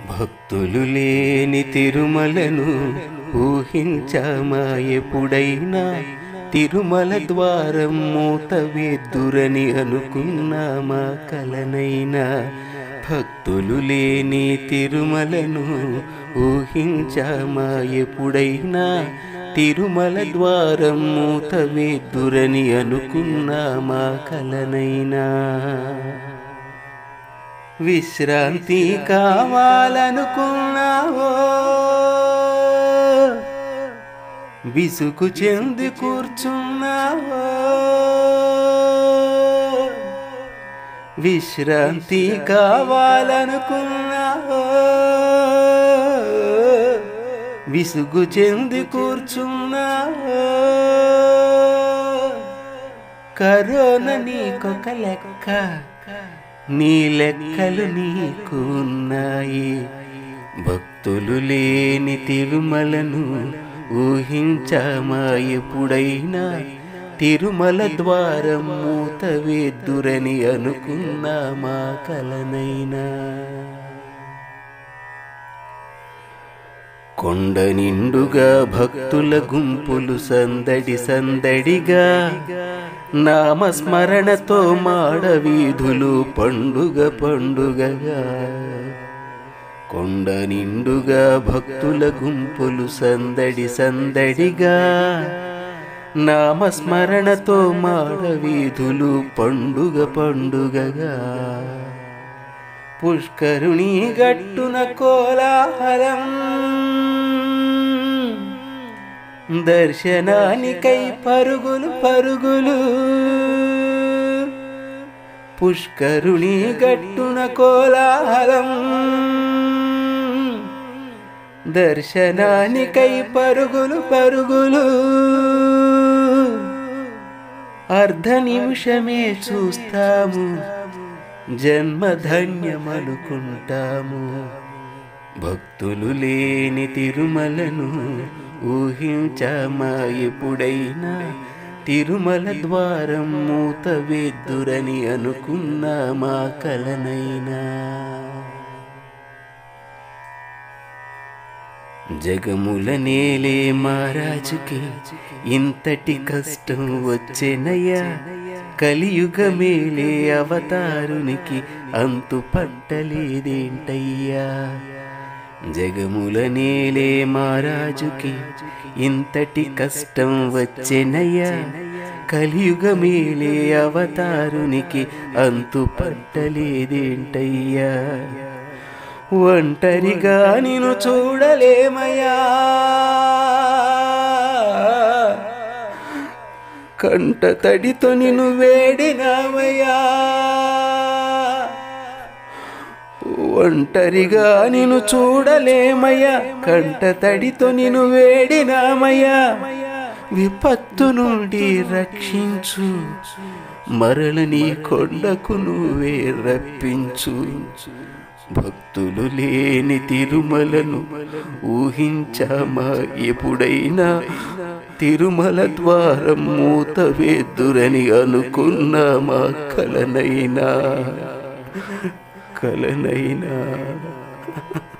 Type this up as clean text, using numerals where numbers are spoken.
భక్తులు లేని తిరుమలను ఊహించామా ఎప్పుడైనా? తిరుమల ద్వారం మూతవేద్దురని అనుకున్నామా కలనైనా? భక్తులు లేని తిరుమలను ఊహించామా ఎప్పుడైనా? తిరుమల ద్వారం మూతవేద్దురని అనుకున్నామా కలనైనా? విశ్రాంతి కావాలనుకున్నావో, విసుగు చెంది కూర్చున్నావో. విశ్రాంతి కావాలనుకున్నావో, విసుగు చెంది కూర్చున్నావో. కరోనా నీకొక లెక్క, నీ లెక్కలు నీకున్నాయి. భక్తులు లేని తిరుమలను ఊహించామా ఎప్పుడైనా? తిరుమల ద్వారం మూతవేద్దురని అనుకున్నామా కలనైనా? కొండ నిండుగా భక్తుల గుంపులు సందడి సందడిగా, నామస్మరణతో మాడవీధులు పండుగ పండుగగా. కొండ నిండుగా భక్తుల గుంపులు సందడి సందడిగా, నామస్మరణతో మాడవీధులు పండుగ పండుగగా. పుష్కరుణి గట్టున కోలాహలం, దర్శనానికై పరుగులు పరుగులు. పుష్కరుణి గట్టున కోలాహలం, దర్శనానికై పరుగులు పరుగులు. అర్ధ నిమిషమే చూస్తాము, జన్మధన్యమనుకుంటాము. భక్తులు లేని తిరుమలను ఊహించామా ఎప్పుడైనా? తిరుమల ద్వారం మూతవేద్దురని అనుకున్నామా కలనైనా? జగముల నేలే మహారాజుకి ఇంతటి కష్టం వచ్చెనయ్యా. కలియుగమేలే అవతారునికి అంతు పట్టలేదేంటయ్యా? జగముల నేలే మహారాజుకి ఇంతటి కష్టం వచ్చెనయ్యా. కలియుగమేలే అవతారునికి అంతు పట్టలేదేంటయ్యా? ఒంటరిగా నిన్ను చూడలేమయ్యా, కంట తడితో నిన్ను వేడినామయ్యా. ఒంటరిగా నిన్ను చూడలేమయ్యా, కంట తడితో నిన్ను వేడినామయ్యా. విపత్తు నుండి రక్షించు, మరల నీ కొండకు నువ్వే రప్పించు. భక్తులు లేని తిరుమలను ఊహించామా ఎప్పుడైనా? తిరుమల ద్వారం మూతవేద్దురని అనుకున్నామా కలనైనా? కలనైనా?